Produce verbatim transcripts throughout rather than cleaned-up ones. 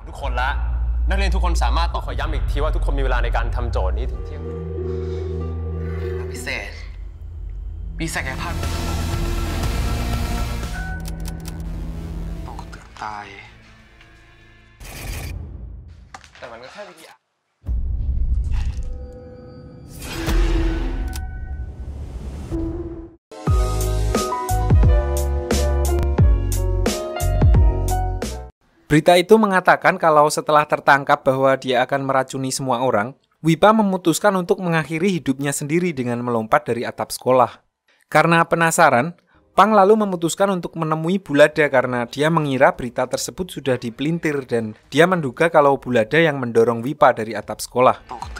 ทุกคนละนักเรียนทุกคนสามารถต้องขอย้ำอีกทีว่าทุกคนมีเวลาในการทำโจทย์นี้ถึงเที่ยงพิเศษมีศักยภาพต้องเตือนตายแต่มันก็แค่วิธีอ่ะ Berita itu mengatakan kalau setelah tertangkap bahwa dia akan meracuni semua orang, Wipa memutuskan untuk mengakhiri hidupnya sendiri dengan melompat dari atap sekolah. Karena penasaran, Pang lalu memutuskan untuk menemui Bulada karena dia mengira berita tersebut sudah dipelintir dan dia menduga kalau Bulada yang mendorong Wipa dari atap sekolah.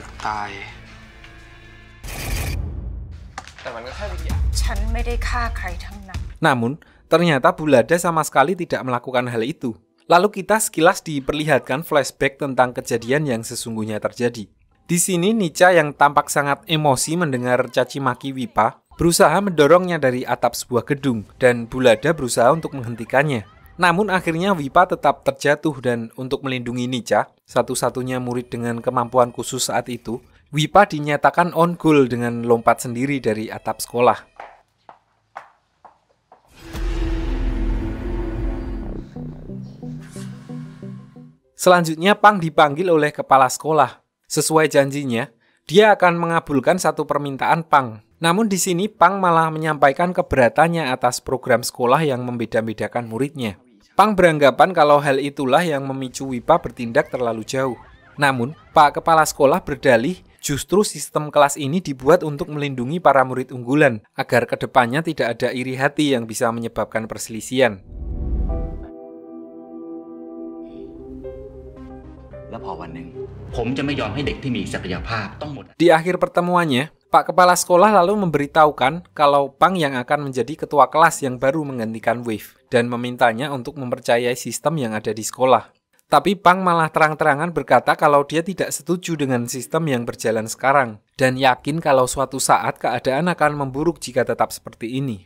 Namun, ternyata Bulada sama sekali tidak melakukan hal itu. Lalu kita sekilas diperlihatkan flashback tentang kejadian yang sesungguhnya terjadi. Di sini Nica yang tampak sangat emosi mendengar caci maki Wipa berusaha mendorongnya dari atap sebuah gedung dan Bulada berusaha untuk menghentikannya. Namun akhirnya Wipa tetap terjatuh dan untuk melindungi Nica, satu-satunya murid dengan kemampuan khusus saat itu, Wipa dinyatakan on goal dengan lompat sendiri dari atap sekolah. Selanjutnya Pang dipanggil oleh kepala sekolah. Sesuai janjinya, dia akan mengabulkan satu permintaan Pang. Namun di sini Pang malah menyampaikan keberatannya atas program sekolah yang membeda-bedakan muridnya. Pang beranggapan kalau hal itulah yang memicu Wipa bertindak terlalu jauh. Namun, Pak Kepala Sekolah berdalih justru sistem kelas ini dibuat untuk melindungi para murid unggulan agar kedepannya tidak ada iri hati yang bisa menyebabkan perselisihan. Di akhir pertemuannya, Pak Kepala Sekolah lalu memberitahukan kalau Pang yang akan menjadi ketua kelas yang baru menggantikan Wave dan memintanya untuk mempercayai sistem yang ada di sekolah. Tapi Pang malah terang-terangan berkata kalau dia tidak setuju dengan sistem yang berjalan sekarang dan yakin kalau suatu saat keadaan akan memburuk jika tetap seperti ini.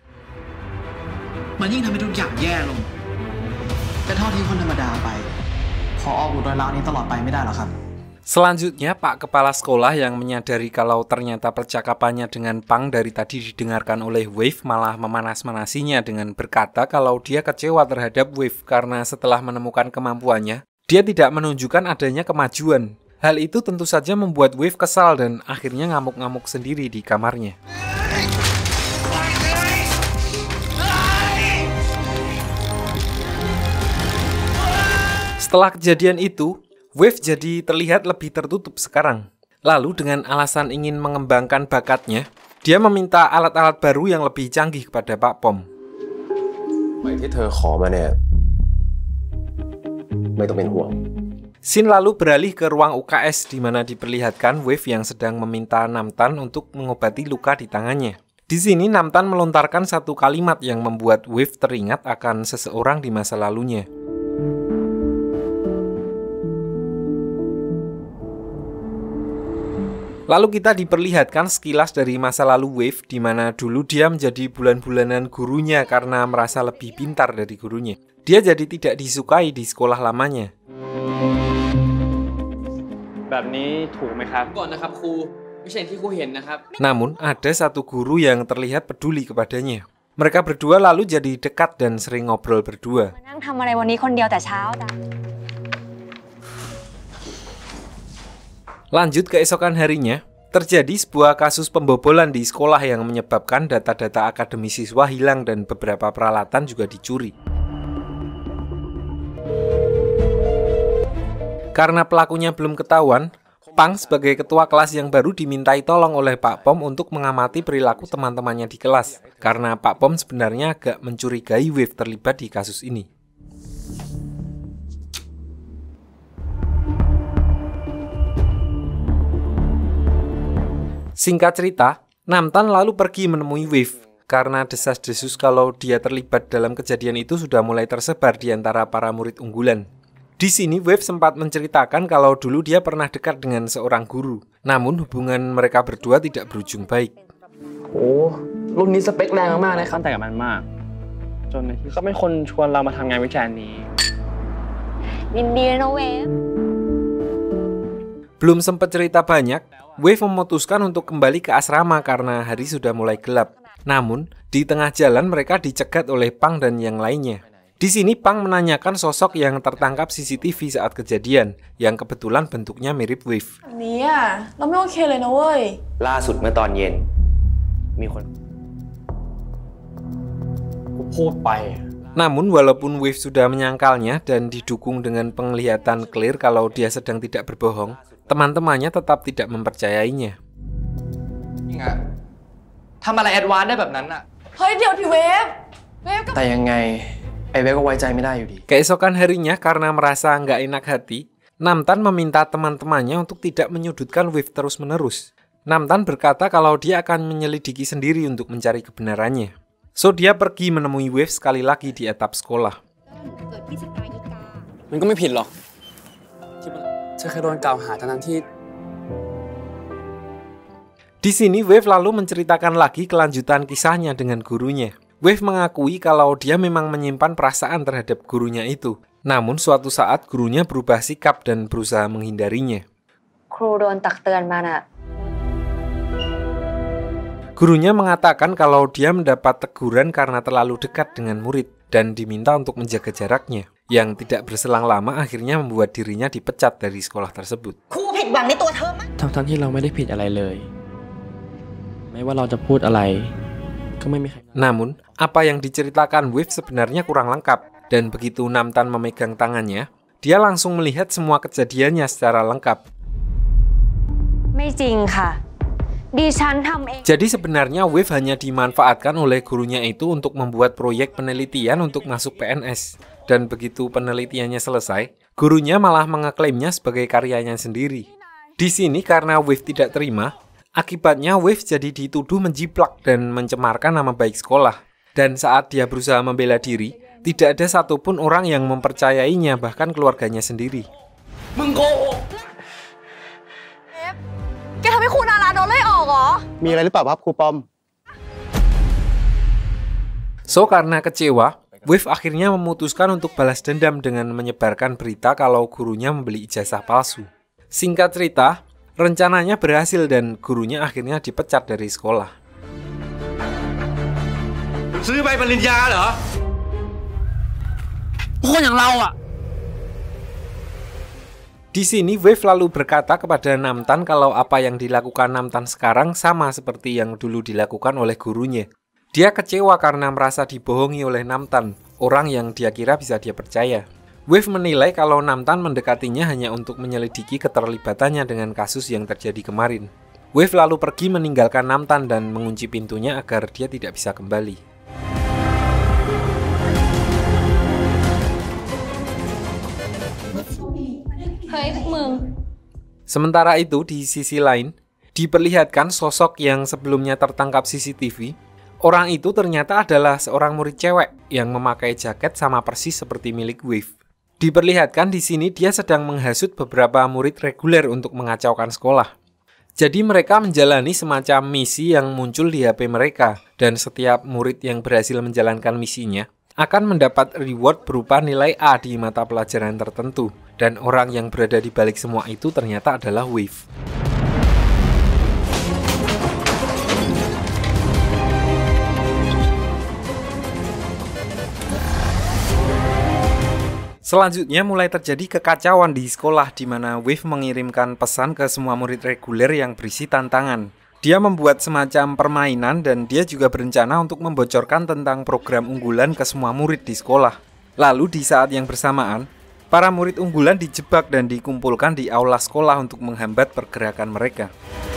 Selanjutnya, Pak Kepala Sekolah yang menyadari kalau ternyata percakapannya dengan Pang dari tadi didengarkan oleh Wave malah memanas-manasinya dengan berkata kalau dia kecewa terhadap Wave karena setelah menemukan kemampuannya, dia tidak menunjukkan adanya kemajuan. Hal itu tentu saja membuat Wave kesal dan akhirnya ngamuk-ngamuk sendiri di kamarnya. Setelah kejadian itu, Wave jadi terlihat lebih tertutup sekarang. Lalu dengan alasan ingin mengembangkan bakatnya, dia meminta alat-alat baru yang lebih canggih kepada Pak Pom. Scene lalu beralih ke ruang U K S di mana diperlihatkan Wave yang sedang meminta Namtan untuk mengobati luka di tangannya. Di sini Namtan melontarkan satu kalimat yang membuat Wave teringat akan seseorang di masa lalunya. Lalu kita diperlihatkan sekilas dari masa lalu Wave di mana dulu dia menjadi bulan-bulanan gurunya karena merasa lebih pintar dari gurunya. Dia jadi tidak disukai di sekolah lamanya. Namun ada satu guru yang terlihat peduli kepadanya. Mereka berdua lalu jadi dekat dan sering ngobrol berdua. Lanjut keesokan harinya, terjadi sebuah kasus pembobolan di sekolah yang menyebabkan data-data akademis siswa hilang dan beberapa peralatan juga dicuri. Karena pelakunya belum ketahuan, Pang sebagai ketua kelas yang baru dimintai tolong oleh Pak Pom untuk mengamati perilaku teman-temannya di kelas, karena Pak Pom sebenarnya agak mencurigai Wave terlibat di kasus ini. Singkat cerita, Namtan lalu pergi menemui Wave karena desas-desus kalau dia terlibat dalam kejadian itu sudah mulai tersebar di antara para murid unggulan. Di sini Wave sempat menceritakan kalau dulu dia pernah dekat dengan seorang guru, namun hubungan mereka berdua tidak berujung baik. Oh,รุ่นนี้สเปคแรงมากๆนะครับแต่กับมันมากจนในที่เขาเป็นคนชวนเรามาทำงานวิจัยนี้ Belum sempat cerita banyak, Wave memutuskan untuk kembali ke asrama karena hari sudah mulai gelap. Namun, di tengah jalan mereka dicegat oleh Pang dan yang lainnya. Di sini Pang menanyakan sosok yang tertangkap C C T V saat kejadian, yang kebetulan bentuknya mirip Wave. เนี่ยเราไม่โอเคเลยนะเว้ยล่าสุดเมื่อตอนเย็นมีคนพูดไป Namun walaupun Wave sudah menyangkalnya dan didukung dengan penglihatan clear kalau dia sedang tidak berbohong, teman-temannya tetap tidak mempercayainya. ยังไงทำอะไรแอดวานซ์ได้แบบนั้นอะเฮ้ยเดี๋ยวดิเวฟเวฟก็แต่ยังไงไอ้เวฟก็ไว้ใจไม่ได้อยู่ดี Keesokan harinya karena merasa nggak enak hati, Namtan meminta teman-temannya untuk tidak menyudutkan Wave terus-menerus. Namtan berkata kalau dia akan menyelidiki sendiri untuk mencari kebenarannya. So dia pergi menemui Wave sekali lagi di atap sekolah. มันก็ไม่ผิดหรอกที่มันจะเคยโดนกล่าวหาทั้งที่ Di sini Wave lalu menceritakan lagi kelanjutan kisahnya dengan gurunya. Wave mengakui kalau dia memang menyimpan perasaan terhadap gurunya itu. Namun suatu saat gurunya berubah sikap dan berusaha menghindarinya. ครูโดนตักเตือนมาน่ะ Gurunya mengatakan kalau dia mendapat teguran karena terlalu dekat dengan murid dan diminta untuk menjaga jaraknya. Yang tidak berselang lama akhirnya membuat dirinya dipecat dari sekolah tersebut. ครูผิดหวังในตัวเธอมั้ยทั้งๆที่เราไม่ได้ผิดอะไรเลยไม่ว่าเราจะพูดอะไรก็ไม่มีใคร Namun, apa yang diceritakan Wave sebenarnya kurang lengkap. Dan begitu Namtan memegang tangannya, dia langsung melihat semua kejadiannya secara lengkap. ไม่จริงค่ะดิฉันทำเอง Jadi sebenarnya Wave hanya dimanfaatkan oleh gurunya itu untuk membuat proyek penelitian untuk masuk P N S. Dan begitu penelitiannya selesai, gurunya malah mengeklaimnya sebagai karyanya sendiri. Di sini karena Wave tidak terima, akibatnya Wave jadi dituduh menjiplak dan mencemarkan nama baik sekolah. Dan saat dia berusaha membela diri, tidak ada satupun orang yang mempercayainya, bahkan keluarganya sendiri. มึงโกหกแกทำให้ครูนาราโดนไล่ออกเหรอมีอะไรหรือเปล่าครับครูปอม So karena kecewa, Wave akhirnya memutuskan untuk balas dendam dengan menyebarkan berita kalau gurunya membeli ijazah palsu. Singkat cerita, rencananya berhasil dan gurunya akhirnya dipecat dari sekolah. ซื้อใบปริญญาเหรอคนอย่างเราอ่ะ Di sini Wave lalu berkata kepada Namtan kalau apa yang dilakukan Namtan sekarang sama seperti yang dulu dilakukan oleh gurunya. Dia kecewa karena merasa dibohongi oleh Namtan, orang yang dia kira bisa dia percaya. Wave menilai kalau Namtan mendekatinya hanya untuk menyelidiki keterlibatannya dengan kasus yang terjadi kemarin. Wave lalu pergi meninggalkan Namtan dan mengunci pintunya agar dia tidak bisa kembali. Sementara itu, di sisi lain, diperlihatkan sosok yang sebelumnya tertangkap C C T V. Orang itu ternyata adalah seorang murid cewek yang memakai jaket sama persis seperti milik Wave. Diperlihatkan di sini dia sedang menghasut beberapa murid reguler untuk mengacaukan sekolah. Jadi mereka menjalani semacam misi yang muncul di H P mereka, dan setiap murid yang berhasil menjalankan misinya akan mendapat reward berupa nilai A di mata pelajaran tertentu. Dan orang yang berada di balik semua itu ternyata adalah Wave. Selanjutnya mulai terjadi kekacauan di sekolah di mana Wave mengirimkan pesan ke semua murid reguler yang berisi tantangan. Dia membuat semacam permainan dan dia juga berencana untuk membocorkan tentang program unggulan ke semua murid di sekolah. Lalu di saat yang bersamaan, para murid unggulan dijebak dan dikumpulkan di aula sekolah untuk menghambat pergerakan mereka.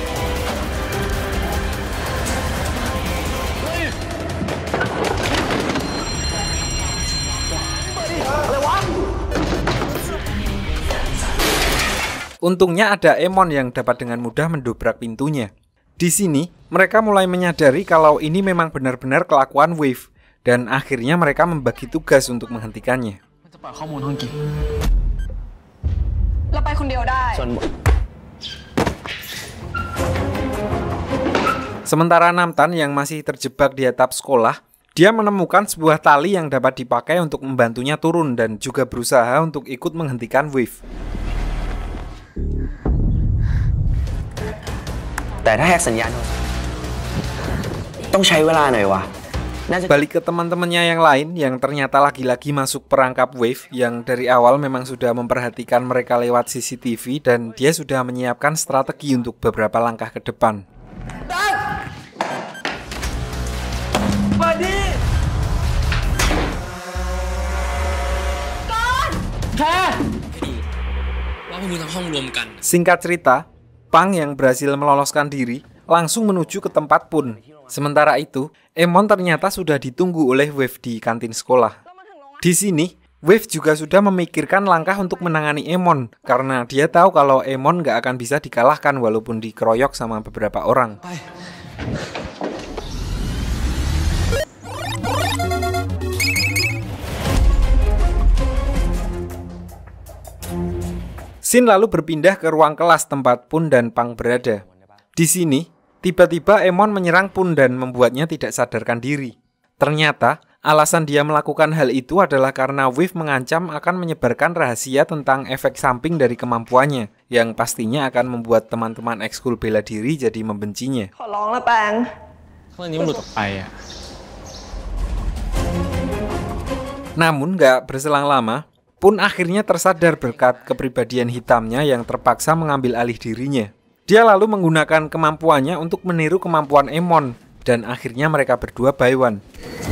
Untungnya ada Emon yang dapat dengan mudah mendobrak pintunya. Di sini, mereka mulai menyadari kalau ini memang benar-benar kelakuan Wave, dan akhirnya mereka membagi tugas untuk menghentikannya. จะปล่อยข้อมูลห้องกิจเราไปคนเดียวได้ส่วน Sementara Namtan yang masih terjebak di atap sekolah Dia menemukan sebuah tali yang dapat dipakai untuk membantunya turun dan juga berusaha untuk ikut menghentikan Wave. แต่ถ้าแฮกสัญญาณต้องใช้เวลาหน่อยวะ Balik ke teman-temannya yang lain yang ternyata lagi-lagi masuk perangkap Wave yang dari awal memang sudah memperhatikan mereka lewat C C T V dan dia sudah menyiapkan strategi untuk beberapa langkah ke depan. Singkat cerita, Pang yang berhasil meloloskan diri langsung menuju ke tempat Pun. Sementara itu, Emon ternyata sudah ditunggu oleh Wave di kantin sekolah. Di sini, Wave juga sudah memikirkan langkah untuk menangani Emon karena dia tahu kalau Emon nggak akan bisa dikalahkan walaupun dikeroyok sama beberapa orang. Scene lalu berpindah ke ruang kelas tempat Pun dan Pang berada. Di sini, tiba-tiba Emon menyerang Pun dan membuatnya tidak sadarkan diri. Ternyata, alasan dia melakukan hal itu adalah karena Wave mengancam akan menyebarkan rahasia tentang efek samping dari kemampuannya, yang pastinya akan membuat teman-teman ekskul bela diri jadi membencinya. Namun, gak berselang lama, Pun akhirnya tersadar berkat kepribadian hitamnya yang terpaksa mengambil alih dirinya. Dia lalu menggunakan kemampuannya untuk meniru kemampuan Emon, dan akhirnya mereka berdua buy one.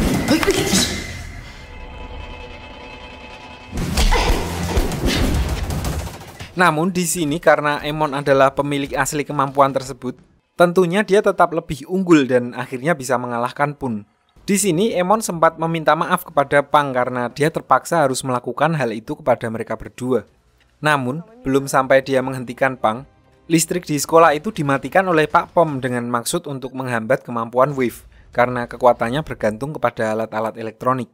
Namun di sini karena Emon adalah pemilik asli kemampuan tersebut, tentunya dia tetap lebih unggul dan akhirnya bisa mengalahkan Pun. Di sini Emon sempat meminta maaf kepada Pang karena dia terpaksa harus melakukan hal itu kepada mereka berdua. Namun, belum sampai dia menghentikan Pang, listrik di sekolah itu dimatikan oleh Pak Pom dengan maksud untuk menghambat kemampuan Wave karena kekuatannya bergantung kepada alat-alat elektronik.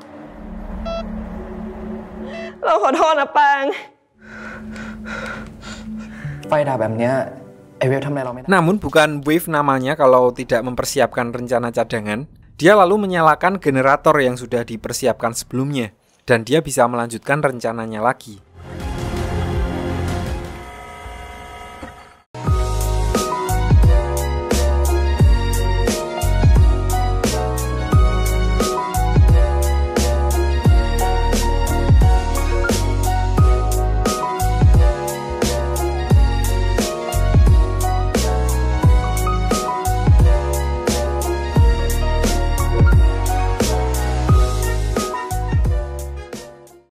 Namun bukan Wave namanya kalau tidak mempersiapkan rencana cadangan. Dia lalu menyalakan generator yang sudah dipersiapkan sebelumnya dan dia bisa melanjutkan rencananya lagi.